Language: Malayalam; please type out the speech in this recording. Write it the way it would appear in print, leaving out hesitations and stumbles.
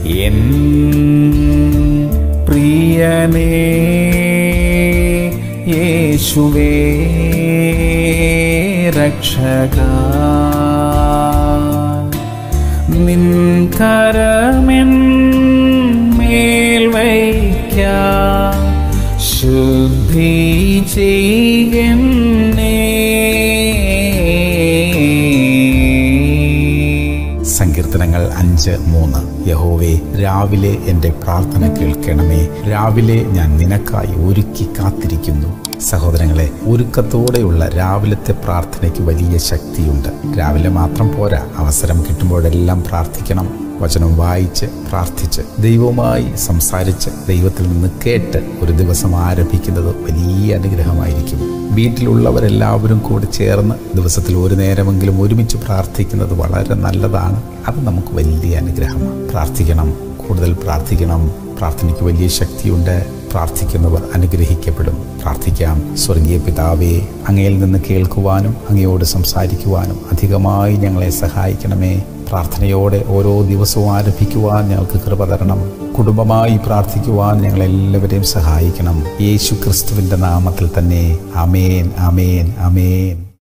എൻ പ്രിയനേ യേശുവേ രക്ഷകാ, നിൻ കരമെൻ മേൽ വയ്ക്കാം, ശുദ്ധി ചെയ്യണേ. സങ്കീർത്തനങ്ങൾ 5:3. യഹോവേ, രാവിലെ എൻ്റെ പ്രാർത്ഥന കേൾക്കണമേ. രാവിലെ ഞാൻ നിനക്കായി ഒരുക്കി കാത്തിരിക്കുന്നു. സഹോദരങ്ങളെ, ഒരുക്കത്തോടെയുള്ള രാവിലത്തെ പ്രാർത്ഥനയ്ക്ക് വലിയ ശക്തിയുണ്ട്. രാവിലെ മാത്രം പോരാ, അവസരം കിട്ടുമ്പോഴെല്ലാം പ്രാർത്ഥിക്കണം. വചനം വായിച്ച് പ്രാർത്ഥിച്ച് ദൈവവുമായി സംസാരിച്ച് ദൈവത്തിൽ നിന്ന് കേട്ട് ഒരു ദിവസം ആരംഭിക്കുന്നത് വലിയ അനുഗ്രഹമായിരിക്കും. വീട്ടിലുള്ളവരെല്ലാവരും കൂടി ചേർന്ന് ദിവസത്തിൽ ഒരു നേരമെങ്കിലും ഒരുമിച്ച് പ്രാർത്ഥിക്കുന്നത് വളരെ നല്ലതാണ്. അത് നമുക്ക് വലിയ അനുഗ്രഹമാണ്. പ്രാർത്ഥിക്കണം, കൂടുതൽ പ്രാർത്ഥിക്കണം. പ്രാർത്ഥനയ്ക്ക് വലിയ ശക്തിയുണ്ട്. പ്രാർത്ഥിക്കുന്നവർ അനുഗ്രഹിക്കപ്പെടും. പ്രാർത്ഥിക്കാം. സ്വർഗീയ പിതാവേ, അങ്ങയിൽ നിന്ന് കേൾക്കുവാനും അങ്ങയോട് സംസാരിക്കുവാനും അധികമായി ഞങ്ങളെ സഹായിക്കണമേ. പ്രാർത്ഥനയോടെ ഓരോ ദിവസവും ആരംഭിക്കുവാൻ ഞങ്ങൾക്ക് കൃപ തരണം. കുടുംബമായി പ്രാർത്ഥിക്കുവാൻ ഞങ്ങളെല്ലാവരെയും സഹായിക്കണം. യേശു ക്രിസ്തുവിൻ്റെ നാമത്തിൽ തന്നെ. ആമേൻ, ആമേൻ, ആമേൻ.